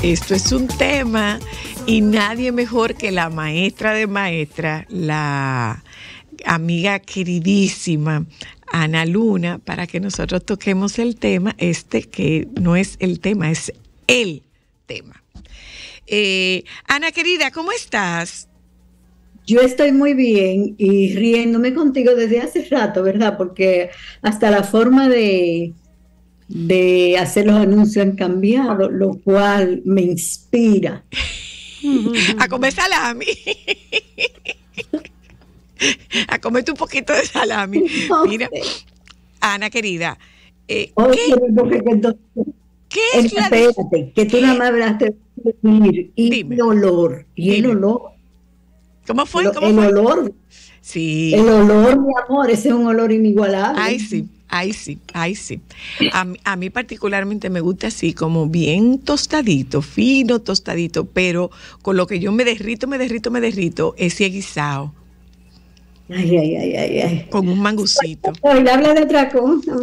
Esto es un tema y nadie mejor que la maestra de maestra, la amiga queridísima Ana Luna, para que nosotros toquemos el tema, que no es el tema, es el tema. Ana querida, ¿cómo estás? Yo estoy muy bien y riéndome contigo desde hace rato, ¿verdad? Porque hasta la forma de hacer los anuncios han cambiado, lo cual me inspira. A comer salami. A comerte un poquito de salami. Mira, Ana querida, ¿qué es la... Espérate, que tú nada más hablaste de definir y el olor. Y el olor. ¿Cómo fue? El olor. Sí. El olor, mi amor, ese es un olor inigualable. Ay, sí. A mí particularmente me gusta así, como bien tostadito, fino tostadito, pero con lo que yo me derrito, ese guisado. Ay. Con un mangucito. Hoy habla de otra cosa.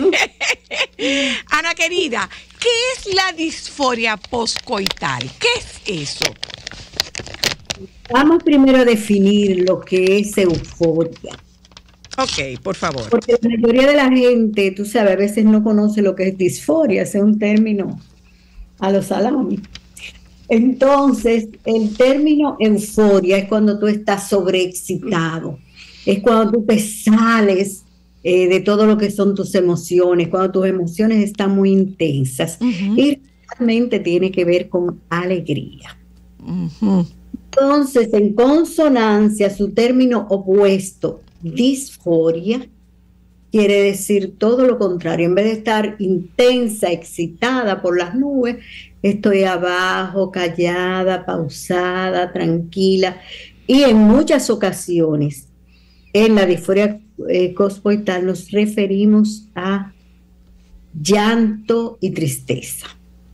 Ana querida, ¿qué es la disforia poscoital? ¿Qué es eso? Vamos primero a definir lo que es euforia. Ok, por favor. Porque la mayoría de la gente, tú sabes, a veces no conoce lo que es disforia, es un término a los salami. Entonces, el término euforia es cuando tú estás sobreexcitado, es cuando tú te sales de todo lo que son tus emociones, cuando tus emociones están muy intensas. Y realmente tiene que ver con alegría. Entonces, en consonancia, su término opuesto, disforia, quiere decir todo lo contrario. En vez de estar intensa, excitada por las nubes, estoy abajo, callada, pausada, tranquila. Y en muchas ocasiones, en la disforia poscoital nos referimos a llanto y tristeza.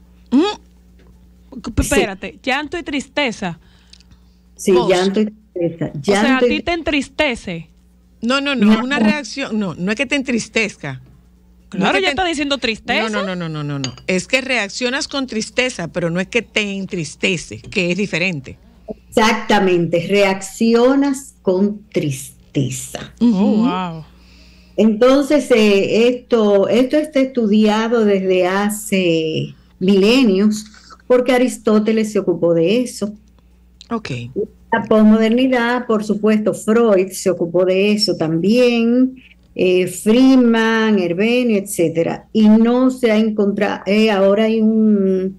Espérate, llanto y tristeza. Sí, llanto y tristeza. O sea, ¿a ti te entristece? No, una reacción, no es que te entristezca. Claro, ya está diciendo tristeza. No. Es que reaccionas con tristeza, pero no es que te entristece, que es diferente. Exactamente, reaccionas con tristeza. Wow. Entonces, esto está estudiado desde hace milenios, porque Aristóteles se ocupó de eso. Ok. La posmodernidad, por supuesto, Freud se ocupó de eso también, Friedman, Herbenio, etcétera. Y no se ha encontrado, ahora hay un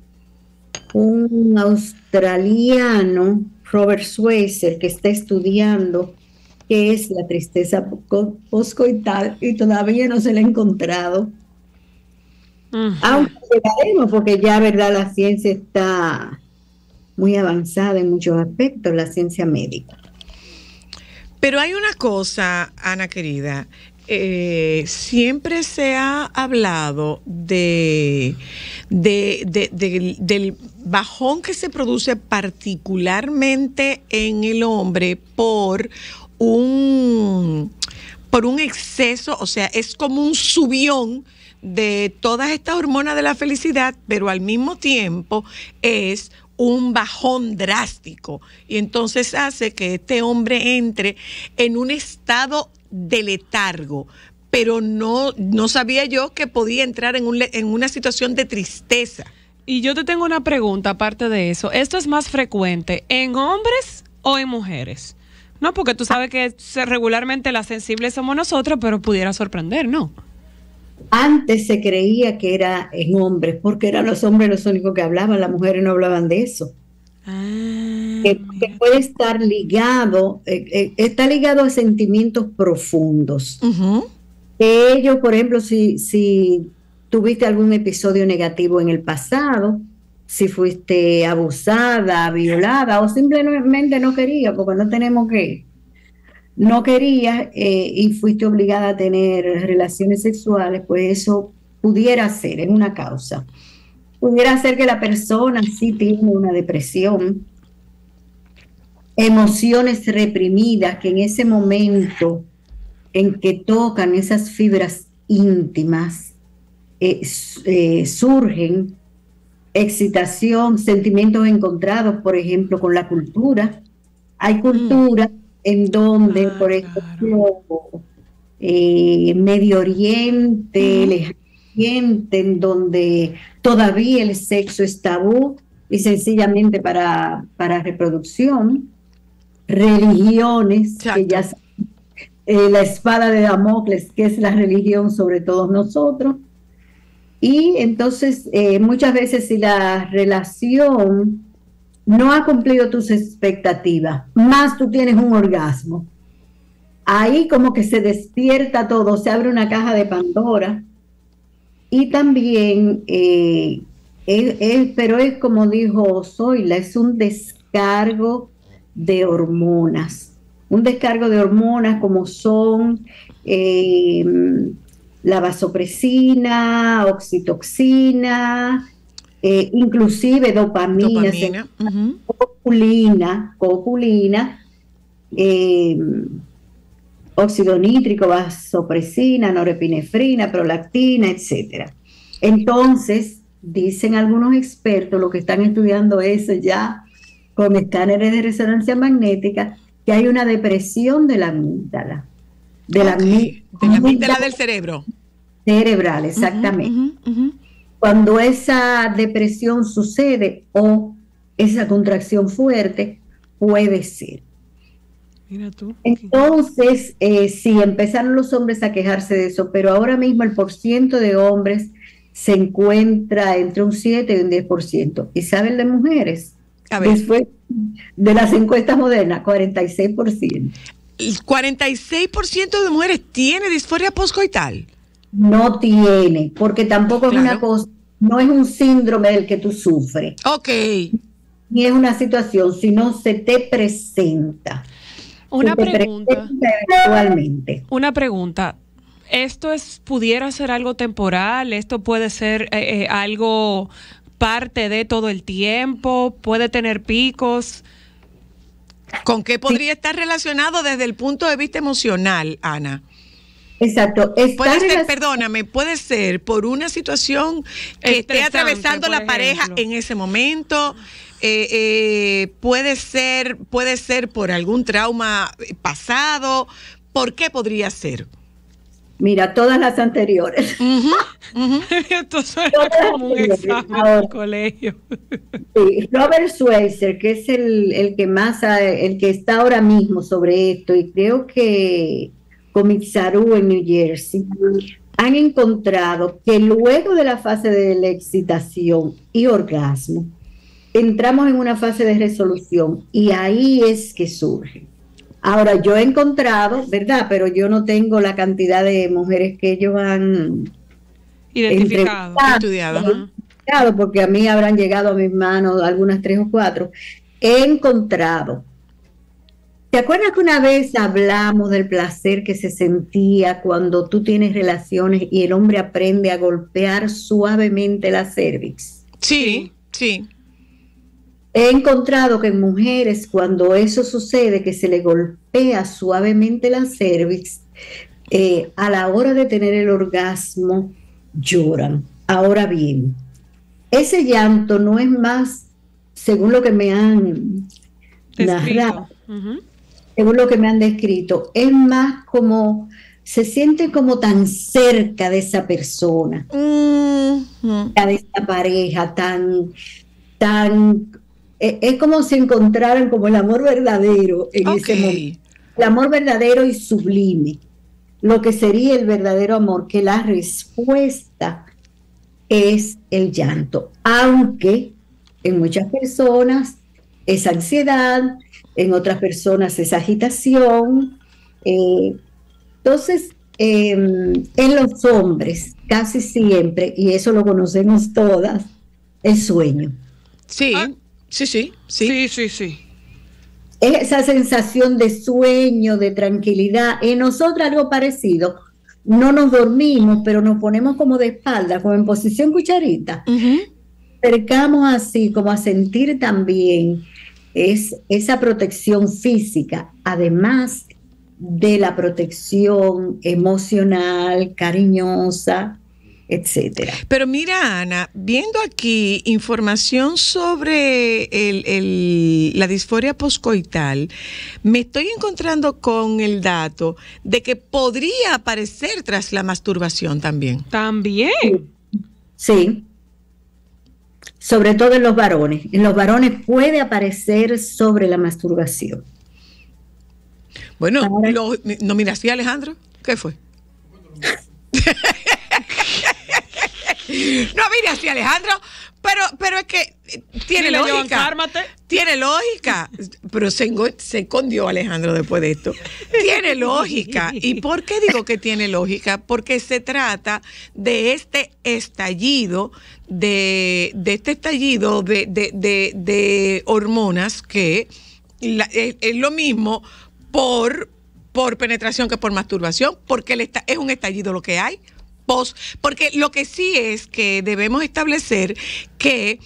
australiano, Robert Schweitzer, que está estudiando qué es la tristeza poscoital y todavía no se la ha encontrado. Aunque llegaremos, porque ya, verdad, la ciencia está muy avanzada en muchos aspectos, la ciencia médica. Pero hay una cosa, Ana querida, siempre se ha hablado del bajón que se produce particularmente en el hombre por un exceso, o sea, es como un subión de todas estas hormonas de la felicidad, pero al mismo tiempo es un bajón drástico y entonces hace que este hombre entre en un estado de letargo, pero no sabía yo que podía entrar en una situación de tristeza. Y yo te tengo una pregunta aparte de eso. ¿Esto es más frecuente en hombres o en mujeres? No, porque tú sabes que regularmente las sensibles somos nosotros, pero pudiera sorprender, ¿no? Antes se creía que era en hombres, porque eran los hombres los únicos que hablaban, las mujeres no hablaban de eso. Que puede estar ligado, está ligado a sentimientos profundos. Ellos, por ejemplo, si tuviste algún episodio negativo en el pasado, si fuiste abusada, violada o simplemente no querías, porque no querías y fuiste obligada a tener relaciones sexuales, pues eso pudiera ser, es una causa. Pudiera ser que la persona sí tiene una depresión, emociones reprimidas que en ese momento en que tocan esas fibras íntimas surgen excitación, sentimientos encontrados, por ejemplo, con la cultura. Hay culturas en donde, por ejemplo, Medio Oriente, Lejano Oriente, en donde todavía el sexo es tabú y sencillamente para reproducción. Religiones, que ya la espada de Damocles, que es la religión sobre todos nosotros. Y entonces, muchas veces si la relación no ha cumplido tus expectativas, más tú tienes un orgasmo, ahí como que se despierta todo, se abre una caja de Pandora. Y también, pero es como dijo Zoila, es un descargo de hormonas. Un descargo de hormonas como son la vasopresina, oxitoxina, inclusive dopamina. Copulina, óxido nítrico, vasopresina, norepinefrina, prolactina, etcétera. Entonces, dicen algunos expertos, los que están estudiando eso ya con escáneres de resonancia magnética, que hay una depresión de la amígdala. De la amígdala del cerebro. Cerebral, exactamente. Cuando esa depresión sucede o esa contracción fuerte, puede ser. Mira tú. Entonces, sí, empezaron los hombres a quejarse de eso, pero ahora mismo el porciento de hombres se encuentra entre un 7 y un 10%. ¿Y saben de mujeres? A ver. Después de las encuestas modernas, 46%. ¿El 46% de mujeres tiene disforia postcoital? No tiene, porque tampoco es una cosa, no es un síndrome del que tú sufres. Ok. Ni es una situación, sino se te presenta. Una pregunta. Eventualmente. Una pregunta. ¿Esto pudiera ser algo temporal? ¿Esto puede ser algo parte de todo el tiempo? ¿Puede tener picos? ¿Con qué podría estar relacionado desde el punto de vista emocional, Ana? Exacto. Puede ser por una situación que esté atravesando la pareja en ese momento. Puede ser por algún trauma pasado. ¿Por qué podría ser? Mira, todas las anteriores. Esto suena como un examen del colegio. Sí, Robert Schweitzer, que es el que está ahora mismo sobre esto, y creo que Comisaru en New Jersey, han encontrado que luego de la fase de la excitación y orgasmo, entramos en una fase de resolución y ahí es que surge. Ahora, yo he encontrado, ¿verdad? Pero yo no tengo la cantidad de mujeres que ellos han identificado, estudiado, porque a mí habrán llegado a mis manos algunas 3 o 4. He encontrado. ¿Te acuerdas que una vez hablamos del placer que se sentía cuando tú tienes relaciones y el hombre aprende a golpear suavemente la cervix? Sí, sí. He encontrado que en mujeres, cuando eso sucede, que se le golpea suavemente la cervix, a la hora de tener el orgasmo, lloran. Ahora bien, ese llanto no es más, según lo que me han narrado, según lo que me han descrito, es más como, se siente como tan cerca de esa persona, de esa pareja, es como si encontraran como el amor verdadero en ese momento. El amor verdadero y sublime. Lo que sería el verdadero amor, que la respuesta es el llanto. Aunque en muchas personas es ansiedad, en otras personas es agitación. Entonces, en los hombres, casi siempre, y eso lo conocemos todas, el sueño. Sí. Sí. Es esa sensación de sueño, de tranquilidad. En nosotros algo parecido. No nos dormimos, pero nos ponemos como de espalda, como en posición cucharita. Acercamos así, como a sentir también esa protección física, además de la protección emocional, cariñosa, etcétera. Pero mira, Ana, viendo aquí información sobre la disforia poscoital, me estoy encontrando con el dato de que podría aparecer tras la masturbación también. También. Sí. Sobre todo en los varones. En los varones puede aparecer sobre la masturbación. Bueno, ¿no miraste a Alejandro? ¿Qué fue? No, mire así, Alejandro, pero es que tiene lógica. Cálmate. Tiene lógica. Pero se escondió Alejandro después de esto. Tiene lógica. ¿Y por qué digo que tiene lógica? Porque se trata de este estallido, de hormonas que es lo mismo por penetración que por masturbación, porque es un estallido lo que hay. Porque lo que sí es que debemos establecer que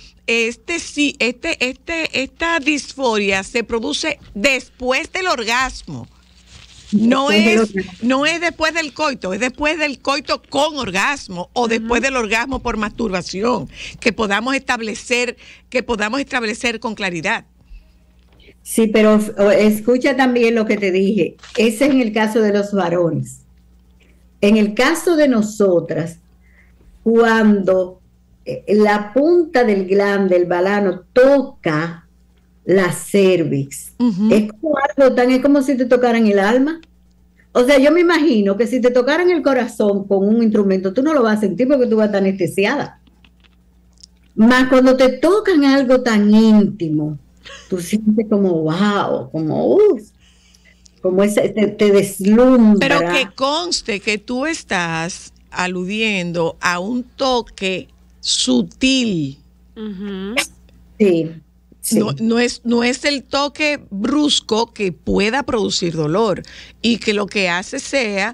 esta disforia se produce después del orgasmo. No es después del coito, es después del coito con orgasmo o después del orgasmo por masturbación, que podamos establecer con claridad. Sí, pero escucha también lo que te dije. Ese es en el caso de los varones. En el caso de nosotras, cuando la punta del glande, del balano, toca la cervix, es como algo es como si te tocaran el alma. O sea, yo me imagino que si te tocaran el corazón con un instrumento, tú no lo vas a sentir porque tú vas a estar anestesiada. Más cuando te tocan algo tan íntimo, tú sientes como wow, como ese, te deslumbra. Pero que conste que tú estás aludiendo a un toque sutil. Sí. Sí. No es el toque brusco que pueda producir dolor y que lo que haga sea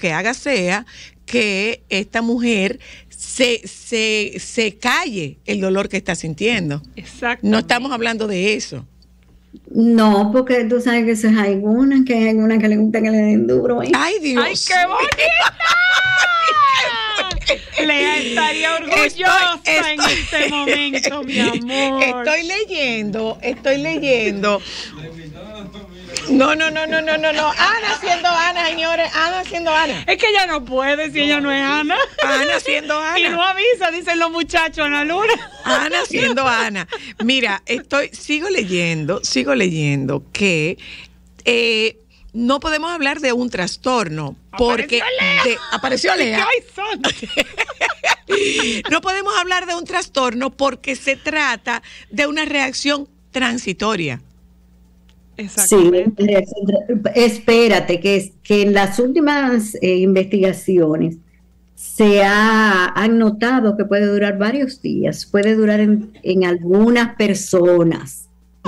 que esta mujer se calle el dolor que está sintiendo. Exacto. No estamos hablando de eso. No, porque tú sabes que eso es alguna que le gusta que le den duro. ¡Ay, Dios! ¡Ay, qué bonita! Lea estaría orgullosa en este momento, mi amor. Estoy leyendo. No. Ana siendo Ana, señores. Ana siendo Ana. Es que ella no puede si ella no es Ana. Ana siendo Ana. Y no avisa, dicen los muchachos, Ana Luna. Ana siendo Ana. Mira, sigo leyendo que no podemos hablar de un trastorno porque apareció Lea. No podemos hablar de un trastorno porque se trata de una reacción transitoria. Exactamente. Sí, espérate, que en las últimas investigaciones han notado que puede durar varios días, puede durar en algunas personas.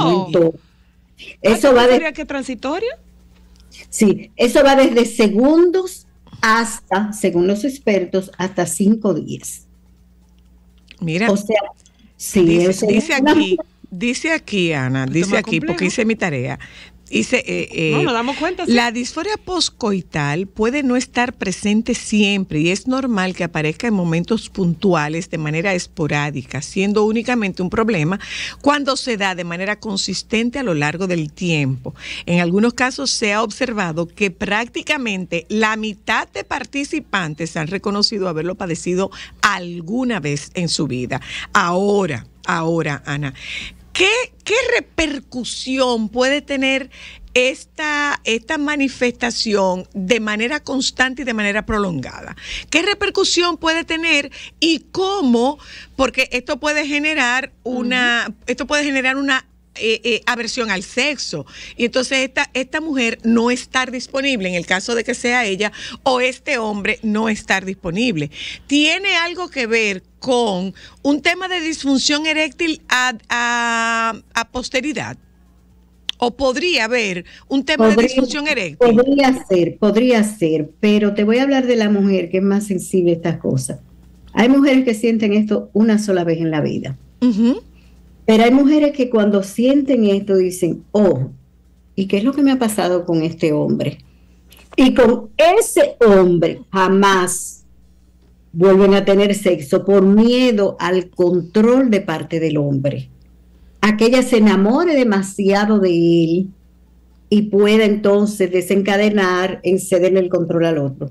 ¿Eso va de qué transitoria? Sí, eso va desde segundos hasta, según los expertos, hasta 5 días. Mira, o sea, sí, dice aquí, Ana, porque hice mi tarea. Nos damos cuenta. ¿Sí? La disforia poscoital puede no estar presente siempre y es normal que aparezca en momentos puntuales de manera esporádica, siendo únicamente un problema cuando se da de manera consistente a lo largo del tiempo. En algunos casos se ha observado que prácticamente la mitad de participantes han reconocido haberlo padecido alguna vez en su vida. Ahora, Ana, ¿qué repercusión puede tener esta manifestación de manera constante y de manera prolongada? ¿Qué repercusión puede tener y cómo? Porque esto puede generar una aversión al sexo, y entonces esta mujer no estar disponible en el caso de que sea ella, o este hombre no estar disponible. ¿Tiene algo que ver con un tema de disfunción eréctil a posteridad? ¿O podría haber un tema de disfunción eréctil? Podría ser, pero te voy a hablar de la mujer que es más sensible a estas cosas. Hay mujeres que sienten esto una sola vez en la vida. Pero hay mujeres que cuando sienten esto dicen, ¿y qué es lo que me ha pasado con este hombre? Y con ese hombre jamás vuelven a tener sexo por miedo al control de parte del hombre, a que ella se enamore demasiado de él y pueda entonces desencadenar en cederle el control al otro.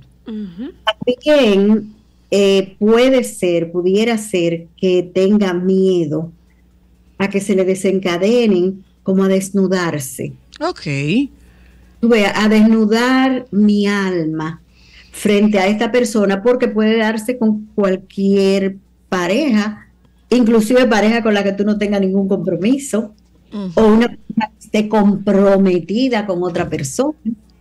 También pudiera ser que tenga miedo a que se le desencadenen como a desnudarse. Ok. A desnudar mi alma frente a esta persona, porque puede darse con cualquier pareja, inclusive pareja con la que tú no tengas ningún compromiso, o una persona que esté comprometida con otra persona.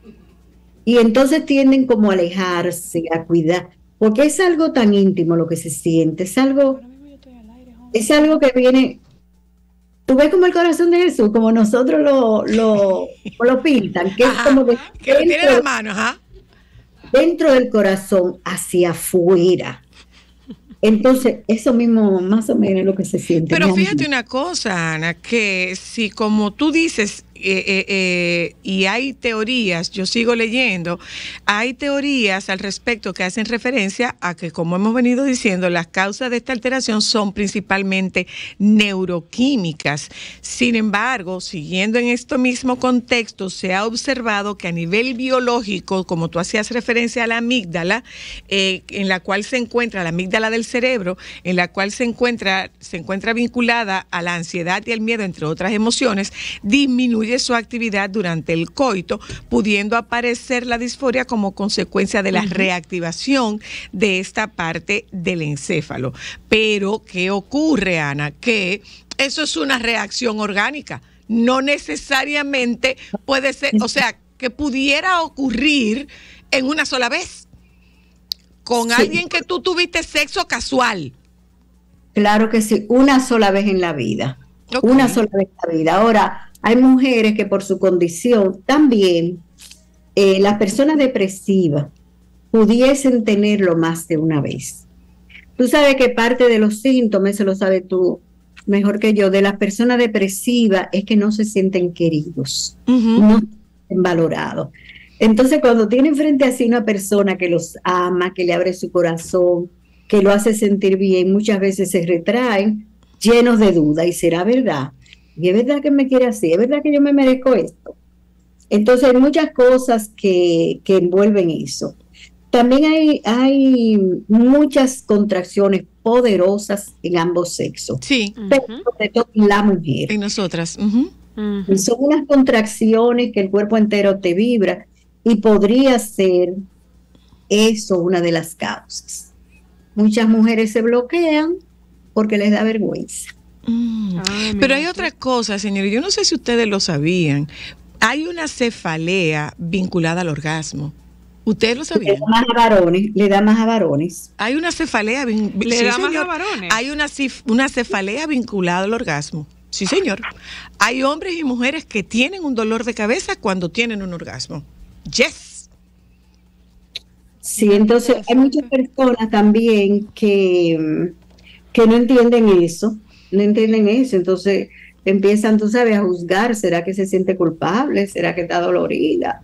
Y entonces tienden como a alejarse, a cuidar, porque es algo tan íntimo lo que se siente, es algo que viene. Tú ves como el corazón de Jesús, como nosotros lo pintan, que es como que tiene la mano, dentro del corazón hacia afuera. Entonces, eso mismo más o menos es lo que se siente. Pero fíjate una cosa, Ana, que si como tú dices, y hay teorías, yo sigo leyendo, hay teorías al respecto que hacen referencia a que, como hemos venido diciendo, las causas de esta alteración son principalmente neuroquímicas. Sin embargo, siguiendo en este mismo contexto, se ha observado que a nivel biológico, como tú hacías referencia a la amígdala, en la cual se encuentra la amígdala del cerebro, en la cual se encuentra vinculada a la ansiedad y el miedo, entre otras emociones, disminuye su actividad durante el coito, pudiendo aparecer la disforia como consecuencia de la reactivación de esta parte del encéfalo. Pero, ¿qué ocurre, Ana? Que eso es una reacción orgánica. No necesariamente puede ser, o sea, que pudiera ocurrir en una sola vez con alguien que tú tuviste sexo casual. Claro que sí, una sola vez en la vida. Una sola vez en la vida. Ahora, hay mujeres que por su condición también, las personas depresivas pudiesen tenerlo más de una vez. Tú sabes que parte de los síntomas, eso lo sabes tú mejor que yo, de las personas depresivas es que no se sienten queridos, no se sienten valorados. Entonces, cuando tienen frente a sí una persona que los ama, que le abre su corazón, que lo hace sentir bien, muchas veces se retraen llenos de duda. ¿Y será verdad? ¿Y es verdad que me quiere así? ¿Es verdad que yo me merezco esto? Entonces hay muchas cosas que envuelven eso. También hay muchas contracciones poderosas en ambos sexos. Sí. Pero sobre todo en la mujer. En nosotras. Son unas contracciones que el cuerpo entero te vibra y podría ser eso una de las causas. Muchas mujeres se bloquean porque les da vergüenza. Pero hay otra cosa, señores, yo no sé si ustedes lo sabían, hay una cefalea vinculada al orgasmo. ¿Ustedes lo sabían? Le da más a varones. Hay una cefalea más a varones. Hay una cefalea vinculada al orgasmo. Sí, señor. Hay hombres y mujeres que tienen un dolor de cabeza cuando tienen un orgasmo. Yes. Sí, entonces hay muchas personas también que no entienden eso. No entienden eso, entonces empiezan, tú sabes, a juzgar. ¿Será que se siente culpable? ¿Será que está dolorida?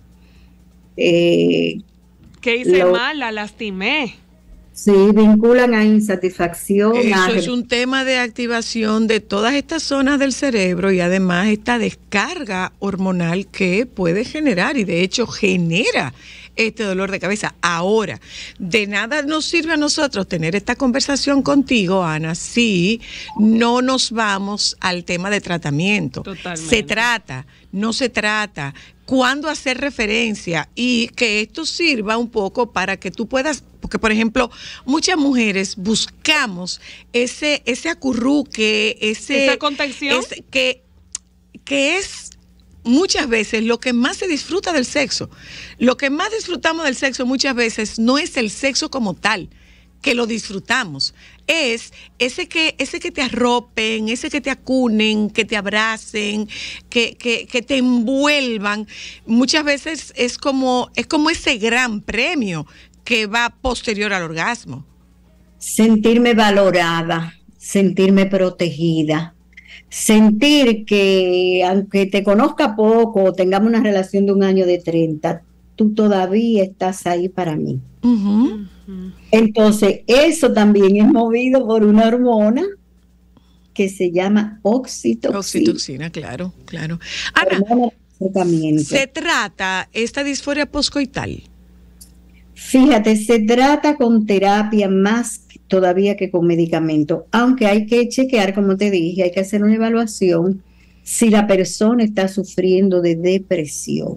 ¿Qué hice mal? La lastimé. Sí, vinculan a insatisfacción. Eso es un tema de activación de todas estas zonas del cerebro y además esta descarga hormonal que puede generar y de hecho genera este dolor de cabeza. Ahora, de nada nos sirve a nosotros tener esta conversación contigo, Ana, si no nos vamos al tema de tratamiento. Totalmente. No se trata, cuándo hacer referencia y que esto sirva un poco para que tú puedas, porque por ejemplo, muchas mujeres buscamos ese acurruque, esa contención que es muchas veces lo que más se disfruta del sexo. Lo que más disfrutamos del sexo muchas veces no es el sexo como tal, que lo disfrutamos. Es ese que te arropen, ese que te acunen, que te abracen, que te envuelvan. Muchas veces es como ese gran premio que va posterior al orgasmo. Sentirme valorada, sentirme protegida. Sentir que aunque te conozca poco o tengamos una relación de 1 año de 30, tú todavía estás ahí para mí. Ujú. Entonces, eso también es movido por una hormona que se llama oxitocina. Oxitocina, claro, claro. Ana, Hormona de acercamiento. ¿se trata esta disforia poscoital? Fíjate, se trata con terapia más todavía que con medicamento, aunque hay que chequear, como te dije, hay que hacer una evaluación si la persona está sufriendo de depresión.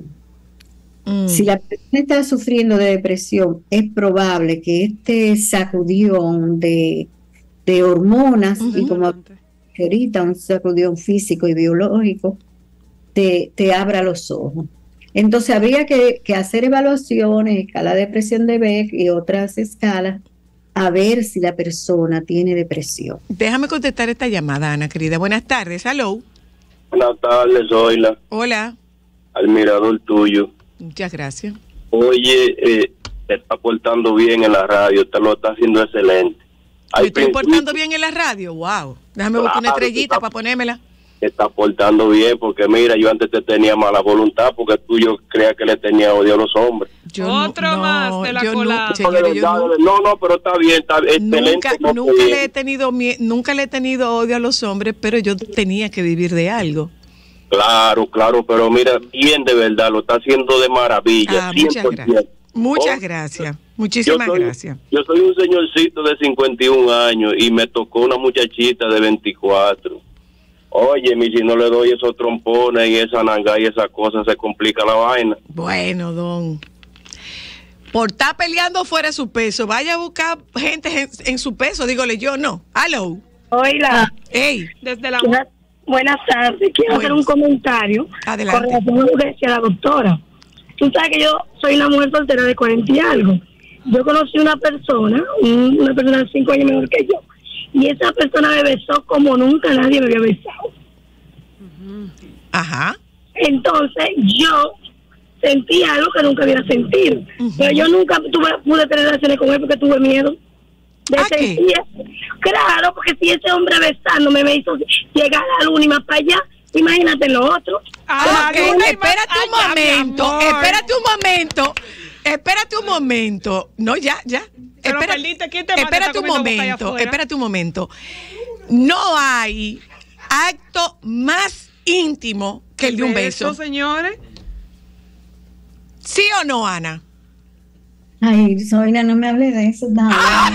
Si la persona está sufriendo de depresión, es probable que este sacudión de hormonas, y como ahorita un sacudión físico y biológico, te abra los ojos. Entonces habría que hacer evaluaciones, escala de presión de Beck y otras escalas, a ver si la persona tiene depresión. Déjame contestar esta llamada, Ana, querida. Buenas tardes, hello. Buenas tardes, Zoila. Hola. Admirador tuyo. Muchas gracias. Oye, te está portando bien en la radio, te lo está haciendo excelente. ¿Me estoy portando bien en la radio? Wow. Déjame buscar una estrellita para ponérmela. Te está portando bien, porque mira, yo antes te tenía mala voluntad, porque tú yo creía que le tenía odio a los hombres. Otro más de la cola. No, pero está bien, está excelente. Nunca le he tenido odio a los hombres, pero yo tenía que vivir de algo. Claro, pero mira, bien de verdad, lo está haciendo de maravilla. Muchas gracias. Muchísimas gracias. Yo soy un señorcito de 51 años y me tocó una muchachita de 24. Oye, si no le doy esos trompones y esa nanga y esas cosas, se complica la vaina. Bueno, don, por estar peleando fuera de su peso, vaya a buscar gente en su peso, dígole yo, no. Hello. Hola. Hey. Desde la... Buenas tardes. Quiero hacer un comentario. Adelante. Con relación a lo que decía la doctora. Tú sabes que yo soy una mujer soltera de 40 y algo. Yo conocí una persona de 5 años menor que yo, y esa persona me besó como nunca nadie me había besado. Ajá. Entonces yo sentí algo que nunca había sentido. Pero yo nunca pude tener relaciones con él porque tuve miedo. Claro, porque si ese hombre besándome me hizo llegar a la luna y más para allá, imagínate lo otro. Espérate un momento. No, ya. Espérate un momento. No hay acto más íntimo que el de un beso. Señores. ¿Sí o no, Ana? Ay, Zoila, no me hable de eso. No.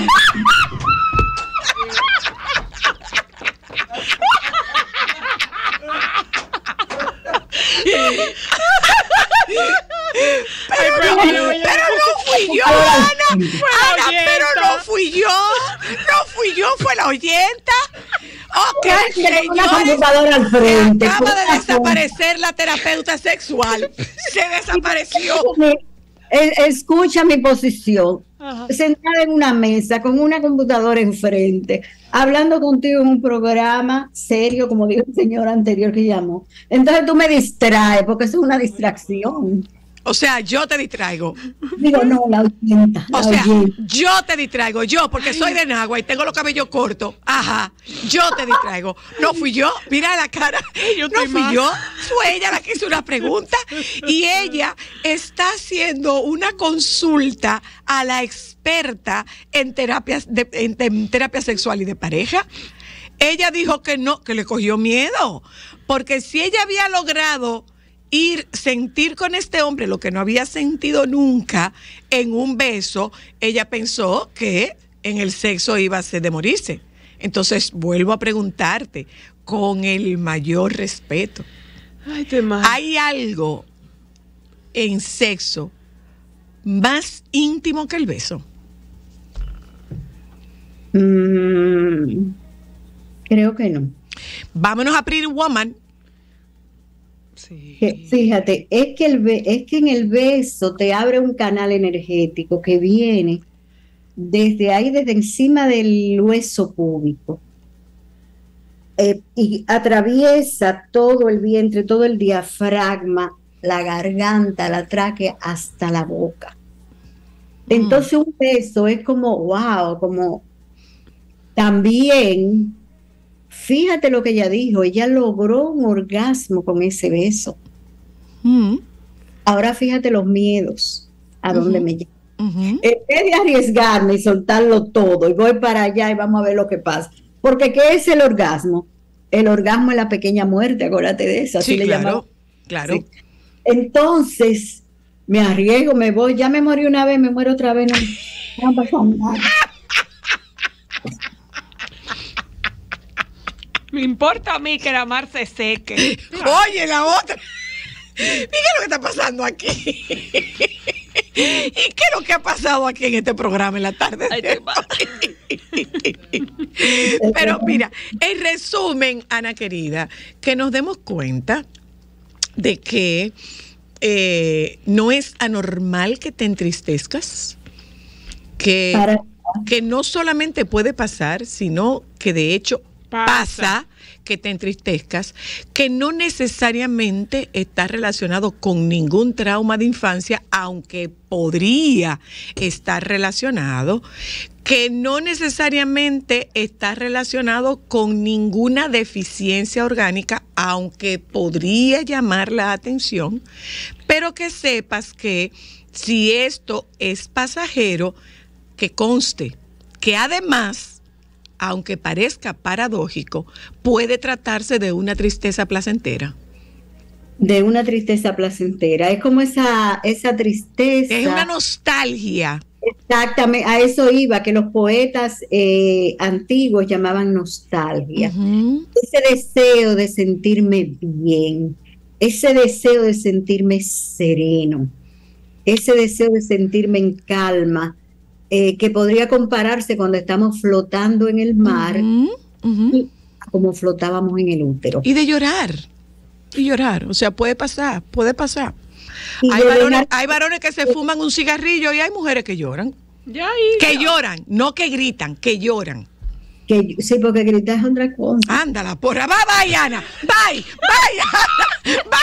Pero no fui yo, Ana, pero no fui yo, fue la oyenta. Ok, señores, acaba de desaparecer la terapeuta sexual, se desapareció. Escucha mi posición. Sentada en una mesa con una computadora enfrente, hablando contigo en un programa serio, como dijo el señor anterior que llamó. Entonces tú me distraes, porque eso es una distracción. O sea, yo te distraigo. Digo, no, la oyenta. Yo te distraigo, porque soy de Nagua y tengo los cabellos cortos. Ajá, yo te distraigo. No fui yo, mira la cara. No fui yo, fue ella la que hizo una pregunta. Y ella está haciendo una consulta a la experta en en terapia sexual y de pareja. Ella dijo que no, que le cogió miedo. Porque si ella había logrado sentir con este hombre lo que no había sentido nunca en un beso, ella pensó que en el sexo iba a ser de morirse. Entonces vuelvo a preguntarte con el mayor respeto, ¿hay algo en sexo más íntimo que el beso? Creo que no. Vámonos a Pretty Woman. Sí. Fíjate, es que en el beso te abre un canal energético que viene desde ahí, desde encima del hueso púbico, y atraviesa todo el vientre, todo el diafragma, la garganta, la tráquea, hasta la boca. Entonces un beso es como wow, como también. Fíjate lo que ella dijo, ella logró un orgasmo con ese beso. Ahora fíjate los miedos a dónde me llevan. Ujú. En vez de arriesgarme y soltarlo todo, y voy para allá y vamos a ver lo que pasa. Porque ¿qué es el orgasmo? El orgasmo es la pequeña muerte, acuérdate de eso. Así Sí, le claro, llamamos. claro. Sí. Entonces, me arriesgo, me voy, ya me morí una vez, me muero otra vez, no pasa nada. Me importa a mí que la mar se seque. Oye, la otra. ¿Y qué es lo que está pasando aquí? ¿Y qué es lo que ha pasado aquí en este programa en la tarde? Ay, te va. Pero mira, en resumen, Ana querida, que nos demos cuenta de que no es anormal que te entristezcas, Para- que no solamente puede pasar, sino que de hecho pasa que te entristezcas, que no necesariamente está relacionado con ningún trauma de infancia, aunque podría estar relacionado, que no necesariamente está relacionado con ninguna deficiencia orgánica, aunque podría llamar la atención, pero que sepas que si esto es pasajero, que conste que además, aunque parezca paradójico, puede tratarse de una tristeza placentera. De una tristeza placentera. Es como esa tristeza. Es una nostalgia. Exactamente, a eso iba, que los poetas antiguos llamaban nostalgia. Ujú. Ese deseo de sentirme bien, ese deseo de sentirme sereno, ese deseo de sentirme en calma, que podría compararse cuando estamos flotando en el mar, Ujú, ujú. como flotábamos en el útero. Y de llorar. Y llorar. O sea, puede pasar, puede pasar. Y Hay de varones, dejar- hay varones que se fuman un cigarrillo y hay mujeres que lloran. Ya, hija. Que lloran, no que gritan, que lloran. sí, porque gritar es otra cosa. Ándala, porra. Bye, bye, Ana. Bye, bye, Ana.